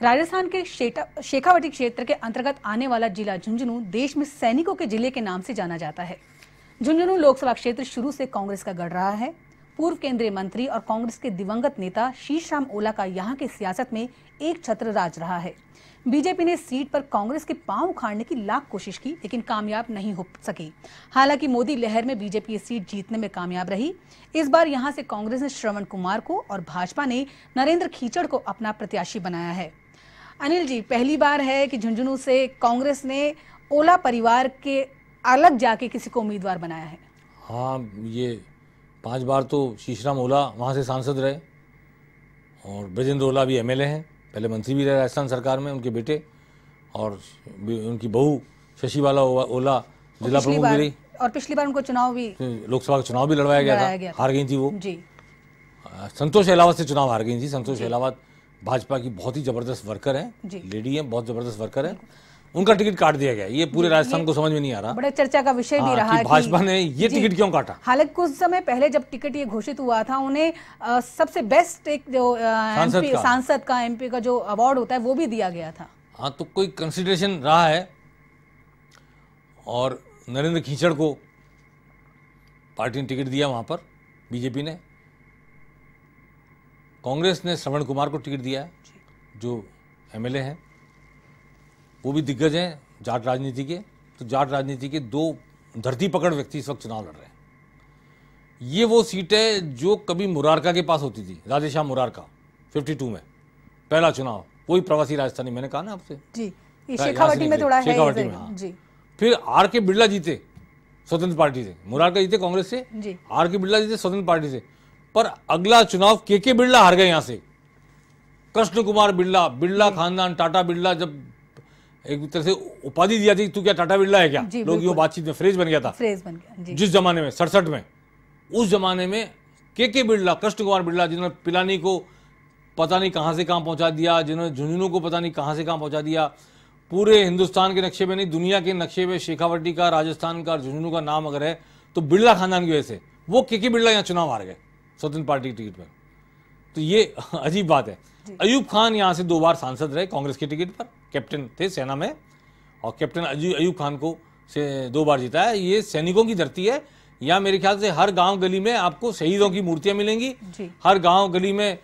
राजस्थान के शेखावटी क्षेत्र के अंतर्गत आने वाला जिला झुंझुनू देश में सैनिकों के जिले के नाम से जाना जाता है। झुंझुनू लोकसभा क्षेत्र शुरू से कांग्रेस का गढ़ रहा है। पूर्व केंद्रीय मंत्री और कांग्रेस के दिवंगत नेता शीशराम ओला का यहाँ की सियासत में एक छत्र राज रहा है। बीजेपी ने सीट पर कांग्रेस के पांव उखाड़ने की लाख कोशिश की, लेकिन कामयाब नहीं हो सकी। हालांकि मोदी लहर में बीजेपी ये सीट जीतने में कामयाब रही। इस बार यहां से कांग्रेस ने श्रवण कुमार को और भाजपा ने नरेंद्र खीचड़ को अपना प्रत्याशी बनाया है। अनिल जी, पहली बार है कि झुंझुनू से कांग्रेस ने ओला परिवार के अलग जाके किसी को उम्मीदवार बनाया है। हाँ, ये 5 बार तो शीशराम ओला वहाँ से सांसद रहे और ब्रजेंद्र ओला भी एमएलए हैं, पहले मंत्री भी रहे राजस्थान सरकार में, उनके बेटे, और उनकी बहू शशिबाला ओला जिला प्रमुख भी रही। और पिछली बार उनको चुनाव भी, लोकसभा का चुनाव भी लड़वाया गया था, हार गई थी वो जी। संतोष अहलावत से चुनाव हार गई थी। संतोष अहलावत भाजपा की बहुत ही जबरदस्त वर्कर है, लेडी है, बहुत जबरदस्त वर्कर है। उनका टिकट काट दिया गया। ये पूरे राजस्थान को समझ में नहीं आ रहा, बड़ा चर्चा का विषय भी रहा कि भाजपा ने ये टिकट क्यों काटा। हालांकि कुछ समय पहले जब टिकट ये घोषित हुआ था, उन्हें सबसे बेस्ट एक जो सांसद का एमपी का जो अवार्ड होता है वो भी दिया गया था। हाँ, तो कोई कंसिडरेशन रहा है और नरेंद्र खीचड़ को पार्टी ने टिकट दिया। वहां पर बीजेपी ने, कांग्रेस ने श्रवण कुमार को टिकट दिया है जो एमएलए हैं, वो भी दिग्गज हैं जाट राजनीति के। तो जाट राजनीति के 2 धरती पकड़ व्यक्ति इस वक्त चुनाव लड़ रहे हैं। ये वो सीट है जो कभी मुरारका के पास होती थी, राधेश्याम मुरारका 52 में पहला चुनाव, कोई प्रवासी राजस्थानी, मैंने कहा ना आपसे जी, शेखावटी में थोड़ा है शेखावटी में। हाँ। जी। फिर आर के बिरला जीते स्वतंत्र पार्टी से, मुरारका जीते कांग्रेस से, आर के बिरला जीते स्वतंत्र पार्टी से। पर अगला चुनाव के बिरला हार गए यहां से। कृष्ण कुमार बिरला खानदान, टाटा बिरला, जब एक तरह से उपाधि दिया थी, तू क्या टाटा बिरला है क्या, लोग ये बातचीत में फ्रेज बन गया था, फ्रेज बन गया जी। जिस जमाने में 67 में, उस जमाने में के बिरला, कृष्ण कुमार बिरला, जिन्होंने पिलानी को पता नहीं कहां से कहां पहुंचा दिया, जिन्होंने झुंझुनू को पता नहीं कहां से कहां पहुंचा दिया, पूरे हिंदुस्तान के नक्शे में नहीं दुनिया के नक्शे में शेखावटी का, राजस्थान का, झुंझुनू का नाम अगर है तो बिरला खानदान की वजह से वो के बिरला यहाँ चुनाव हार गए स्वतंत्र पार्टी की टिकट पर। तो ये अजीब बात है। अयूब खान यहाँ से 2 बार सांसद रहे कांग्रेस की टिकट पर, कैप्टन थे सेना में, और कैप्टन अयूब खान को से 2 बार जीता है। ये सैनिकों की धरती है। यहाँ मेरे ख्याल से हर गांव गली में आपको शहीदों की मूर्तियां मिलेंगी। हर गांव गली में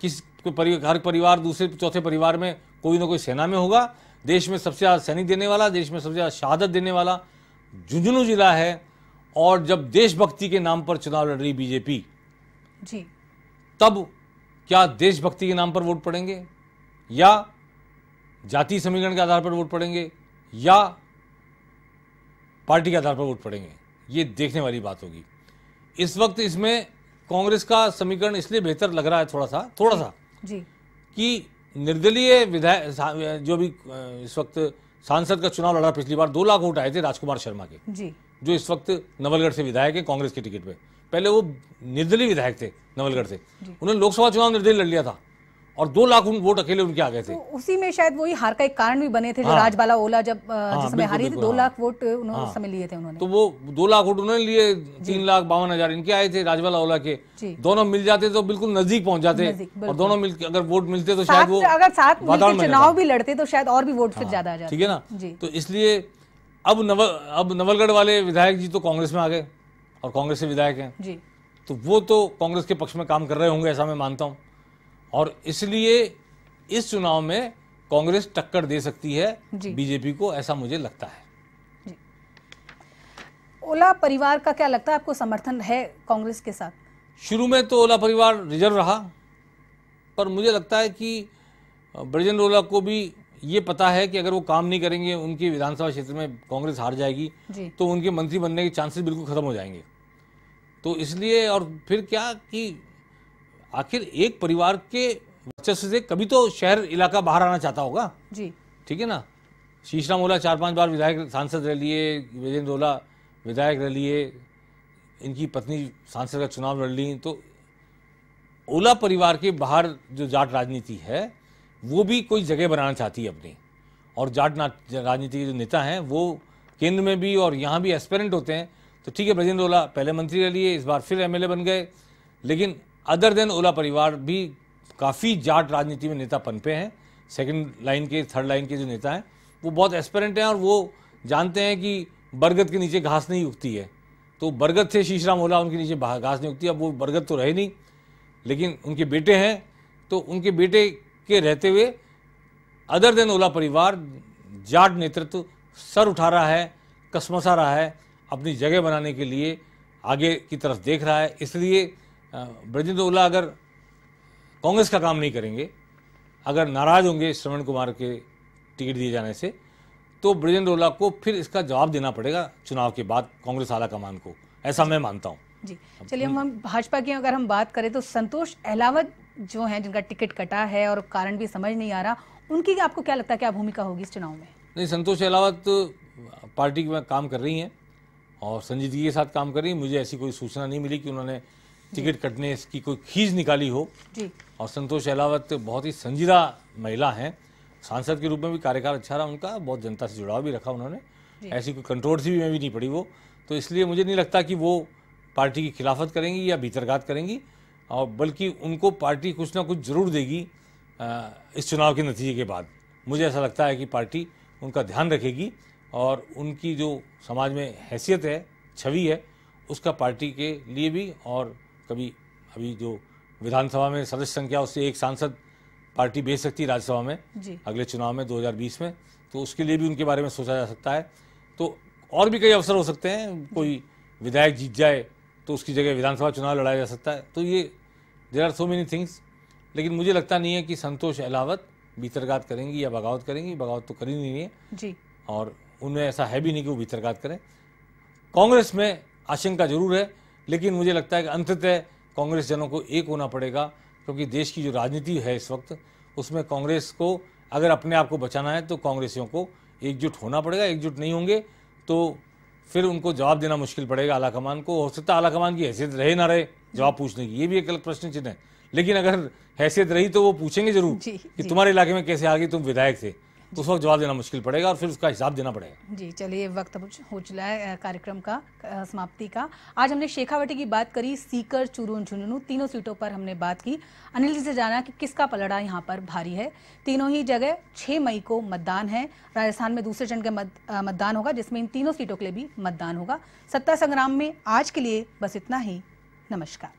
हर परिवार, दूसरे चौथे परिवार में कोई ना कोई सेना में होगा। देश में सबसे ज्यादा सैनिक देने वाला, देश में सबसे ज्यादा शहादत देने वाला झुंझुनू जिला है। और जब देशभक्ति के नाम पर चुनाव लड़ रही बीजेपी जी, तब क्या देशभक्ति के नाम पर वोट पड़ेंगे या जाति समीकरण के आधार पर वोट पड़ेंगे या पार्टी के आधार पर वोट पड़ेंगे, ये देखने वाली बात होगी। इस वक्त इसमें कांग्रेस का समीकरण इसलिए बेहतर लग रहा है थोड़ा सा जी, कि निर्दलीय विधायक जो भी इस वक्त सांसद का चुनाव लड़ा, पिछली बार 2 लाख वोट आए थे राजकुमार शर्मा के जी, जो इस वक्त नवलगढ़ से विधायक है कांग्रेस की टिकट पे। पहले वो निर्दलीय विधायक थे नवलगढ़ से, उन्होंने लोकसभा चुनाव निर्दलीय लड़ लिया था और 2 लाख वोट अकेले उनके आ गए थे। तो उसी में शायद वही हार का एक कारण भी बने थे, जो राजबाला ओला जब जिस समय हारी थी, 2 लाख वोट उन्होंने उस समय लिए थे उन्होंने। तो वो 2 लाख वोट उन्होंने लिए, 3,52,000 इनके आए थे राजबाला ओला के। दोनों मिल जाते तो बिल्कुल नजदीक पहुंच जाते, और दोनों मिलकर अगर वोट मिलते तो शायद वो अगर साथ मिलकर चुनाव भी लड़ते तो शायद और भी वोट फिर ज्यादा आ जाते। ठीक है ना। तो इसलिए अब नवलगढ़ वाले विधायक जी तो कांग्रेस में आ गए और कांग्रेस से विधायक हैं जी, तो वो तो कांग्रेस के पक्ष में काम कर रहे होंगे, ऐसा मैं मानता हूं। और इसलिए इस चुनाव में कांग्रेस टक्कर दे सकती है बीजेपी को, ऐसा मुझे लगता है। ओला परिवार का क्या लगता है आपको, समर्थन है कांग्रेस के साथ? शुरू में तो ओला परिवार रिजर्व रहा, पर मुझे लगता है कि ब्रजेंद्र ओला को भी ये पता है कि अगर वो काम नहीं करेंगे, उनके विधानसभा क्षेत्र में कांग्रेस हार जाएगी तो उनके मंत्री बनने के चांसेस बिल्कुल खत्म हो जाएंगे। तो इसलिए, और फिर क्या कि आखिर एक परिवार के वर्चस्व से कभी तो शहर इलाका बाहर आना चाहता होगा जी, ठीक है ना। शीशराम ओला 4-5 बार विधायक सांसद रह लिए, ब्रजेंद्र ओला विधायक रह लिए, इनकी पत्नी सांसद का चुनाव लड़ ली। तो ओला परिवार के बाहर जो जाट राजनीति है वो भी कोई जगह बनाना चाहती है अपनी, और जाट राजनीति के जो नेता हैं वो केंद्र में भी और यहाँ भी एस्पिरेंट होते हैं। तो ठीक है, ब्रजेंद्र ओला पहले मंत्री रह लिए, इस बार फिर एमएलए बन गए, लेकिन अदर देन ओला परिवार भी काफ़ी जाट राजनीति में नेता पनपे हैं, सेकंड लाइन के, थर्ड लाइन के जो नेता हैं वो बहुत एस्पिरेंट हैं और वो जानते हैं कि बरगद के नीचे घास नहीं उगती है। तो बरगद थे शीशराम ओला, उनके नीचे घास नहीं उगती। अब वो बरगद तो रहे नहीं, लेकिन उनके बेटे हैं, तो उनके बेटे के रहते हुए अदर देन ओला परिवार जाट नेतृत्व सर उठा रहा है, कसमसा रहा है, अपनी जगह बनाने के लिए आगे की तरफ देख रहा है। इसलिए ब्रजेंद्र ओला अगर कांग्रेस का काम नहीं करेंगे, अगर नाराज होंगे श्रवण कुमार के टिकट दिए जाने से, तो ब्रजेंद्र ओला को फिर इसका जवाब देना पड़ेगा चुनाव के बाद कांग्रेस आला कमान को, ऐसा मैं मानता हूँ। जी चलिए, हम भाजपा की अगर हम बात करें तो संतोष अहलावत जो हैं, जिनका टिकट कटा है और कारण भी समझ नहीं आ रहा, उनकी आपको क्या लगता है क्या भूमिका होगी इस चुनाव में? नहीं, संतोष अहलावत पार्टी में काम कर रही हैं और संजीदगी के साथ काम कर रही हैं। मुझे ऐसी कोई सूचना नहीं मिली कि उन्होंने टिकट कटने की कोई खींच निकाली हो जी। और संतोष अहलावत बहुत ही संजीदा महिला हैं, सांसद के रूप में भी कार्यकाल अच्छा रहा उनका, बहुत जनता से जुड़ाव भी रखा उन्होंने, ऐसी कोई कंट्रोवर्सी भी में भी नहीं पड़ी वो। तो इसलिए मुझे नहीं लगता कि वो पार्टी की खिलाफत करेंगी या भीतरघात करेंगी, और बल्कि उनको पार्टी कुछ ना कुछ जरूर देगी इस चुनाव के नतीजे के बाद। मुझे ऐसा लगता है कि पार्टी उनका ध्यान रखेगी और उनकी जो समाज में हैसियत है, छवि है, उसका पार्टी के लिए भी, और कभी अभी जो विधानसभा में सदस्य संख्या उससे एक सांसद पार्टी भेज सकती है राज्यसभा में अगले चुनाव में 2020 में, तो उसके लिए भी उनके बारे में सोचा जा सकता है। तो और भी कई अवसर हो सकते हैं, कोई विधायक जीत जाए तो उसकी जगह विधानसभा चुनाव लड़ाया जा सकता है। तो ये there are so many things, लेकिन मुझे लगता नहीं है कि संतोष अहलावत भीतरघात करेंगी या बगावत करेंगी। बगावत तो करी नहीं है जी, और उनमें ऐसा है भी नहीं कि वो भीतरघात करें। कांग्रेस में आशंका जरूर है, लेकिन मुझे लगता है कि अंततः कांग्रेस जनों को एक होना पड़ेगा, क्योंकि देश की जो राजनीति है इस वक्त, उसमें कांग्रेस को अगर अपने आप को बचाना है तो कांग्रेसियों को एकजुट होना पड़ेगा। एकजुट नहीं होंगे तो फिर उनको जवाब देना मुश्किल पड़ेगा आलाकमान को। हो सकता है आलाकमान की हैसियत रहे ना रहे जवाब पूछने की, ये भी एक अलग प्रश्न चिन्ह है, लेकिन अगर हैसियत रही तो वो पूछेंगे जरूर कि तुम्हारे इलाके में कैसे आ गई, तुम विधायक थे, तो उस वक्त जवाब देना मुश्किल पड़ेगा और फिर उसका हिसाब देना पड़ेगा। जी चलिए, वक्त हो चला है कार्यक्रम का समाप्ति का। आज हमने शेखावटी की बात करी, सीकर, चूरू, झुंझुनू तीनों सीटों पर हमने बात की। अनिल जी से जाना कि किसका पलड़ा यहाँ पर भारी है। तीनों ही जगह 6 मई को मतदान है। राजस्थान में दूसरे चरण का मतदान होगा, जिसमें इन तीनों सीटों के लिए भी मतदान होगा। सत्ता संग्राम में आज के लिए बस इतना ही। नमस्कार।